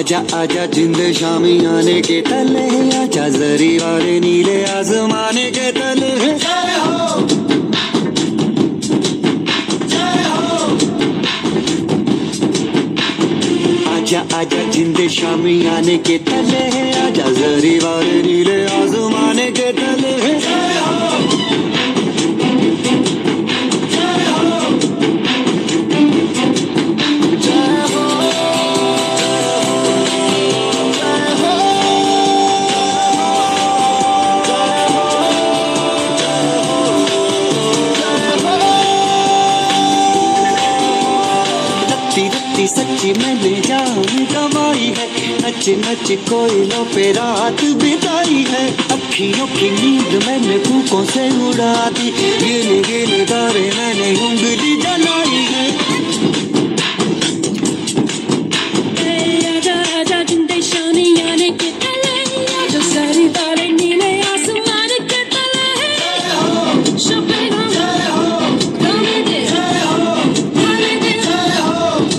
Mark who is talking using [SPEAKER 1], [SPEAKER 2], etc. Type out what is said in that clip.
[SPEAKER 1] आजा आजा जिंद शामी आने के तले, आजा जरी वाले नीले आसमाने के तले। जय हो जय हो। आजा आजा जिंद शामी आने के तले, आजा जरी वाले नीले आसमाने के तले। जय हो सच्ची मैंने जान गवाई है, नच नच कोयलों पे रात बिताई है। अखियों की नींद मैंने फूकों से उड़ा दी, गिन गिन तारे मैंने उंगली जलाई।